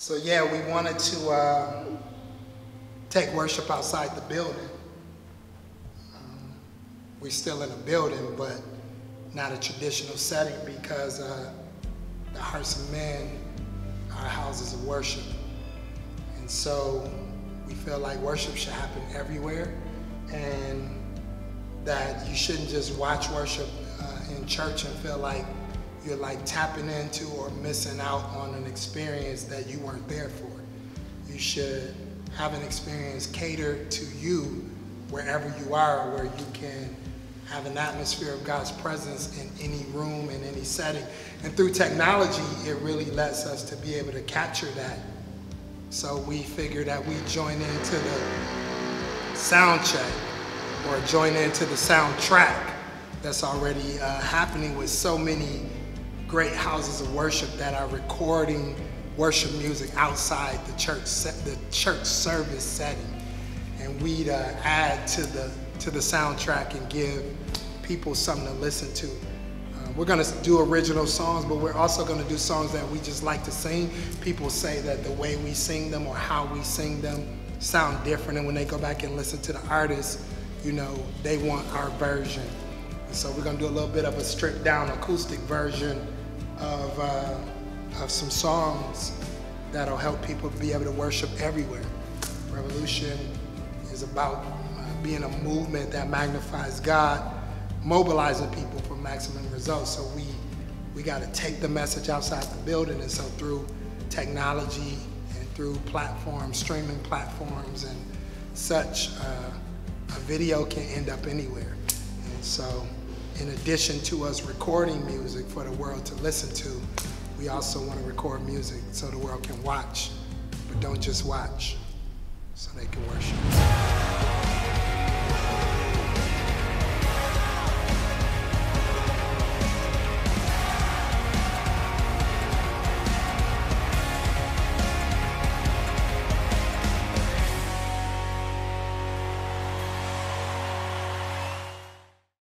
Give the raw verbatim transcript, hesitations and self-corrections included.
So yeah, we wanted to uh, take worship outside the building. Um, we're still in a building, but not a traditional setting because uh, the Hearts of Men are houses of worship. And so we feel like worship should happen everywhere, and that you shouldn't just watch worship uh, in church and feel like you're like tapping into or missing out on an experience that you weren't there for. You should have an experience catered to you wherever you are, where you can have an atmosphere of God's presence in any room, in any setting. And through technology, it really lets us to be able to capture that. So we figure that we join into the sound check or join into the soundtrack that's already uh, happening with so many great houses of worship that are recording worship music outside the church the church service setting, and we'd uh, add to the to the soundtrack and give people something to listen to. Uh, we're going to do original songs, but we're also going to do songs that we just like to sing. People say that the way we sing them or how we sing them sound different, and when they go back and listen to the artist, you know, they want our version. And so we're going to do a little bit of a stripped down acoustic version of, uh, of some songs that'll help people be able to worship everywhere. Revolution is about uh, being a movement that magnifies God, mobilizing people for maximum results. So we, we got to take the message outside the building, and so through technology and through platforms, streaming platforms and such, uh, a video can end up anywhere. And so in addition to us recording music for the world to listen to, we also want to record music so the world can watch, but don't just watch, so they can worship.